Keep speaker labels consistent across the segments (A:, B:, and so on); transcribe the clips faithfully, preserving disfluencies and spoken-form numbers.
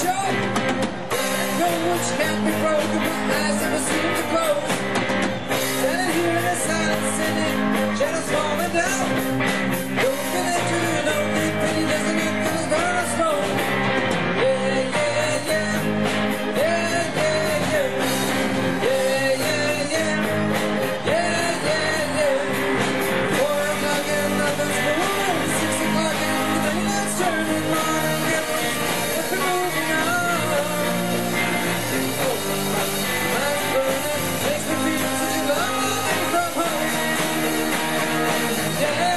A: short. No words can't be broken, my eyes never seem to close. Standing here in the silence, sitting, shadows falling down. Looking at you, you know the pity doesn't get to the burn of smoke. Yeah, yeah, yeah. Yeah, yeah, yeah. Yeah, yeah, yeah. Yeah, yeah, yeah. Four o'clock and nothing's moving. Six o'clock and the daylight's turning on again. But we're moving on. Oh, my mind's burning. Makes me feel such a long way from home. Yeah.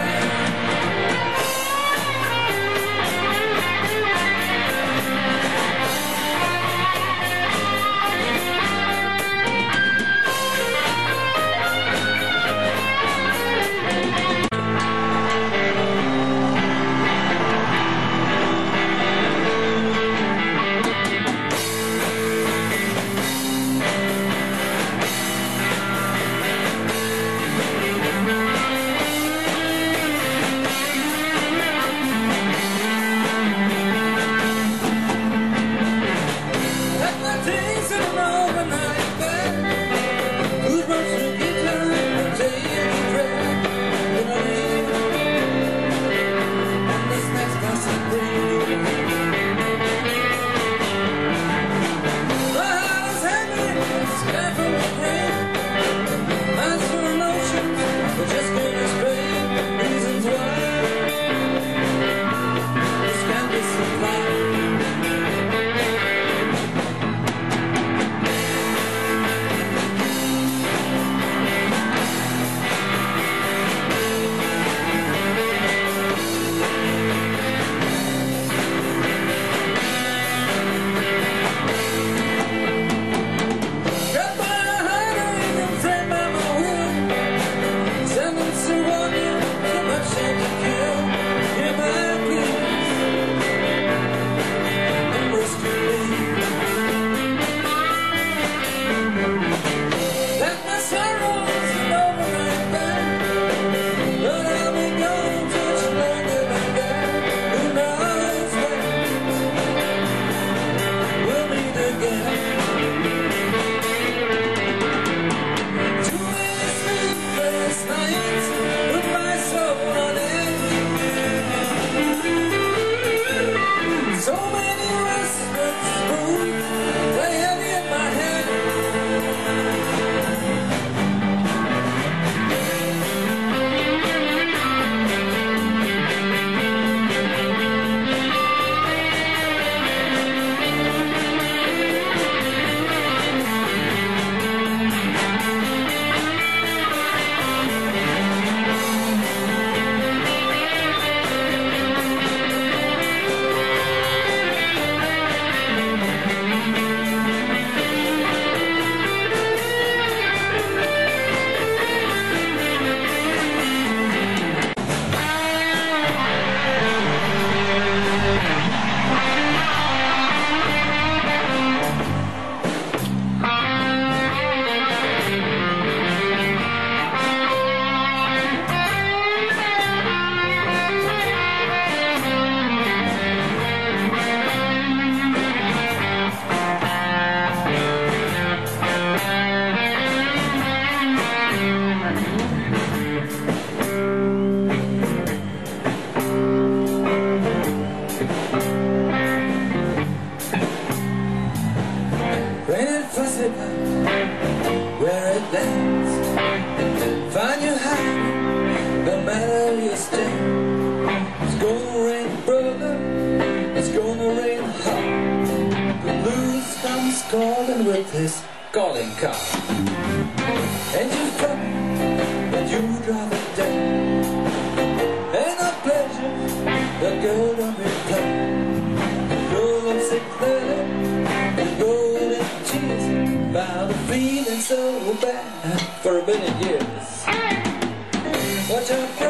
A: Where it lands, find your hiding, no matter your stand. It's gonna rain, brother, it's gonna rain hard. The blues comes calling with his calling card. And you come, and you drive it down. Ain't no pleasure, the girl don't be playing. Your lovesick letter, and golden cheese. About feeling so bad for a million years. Watch out.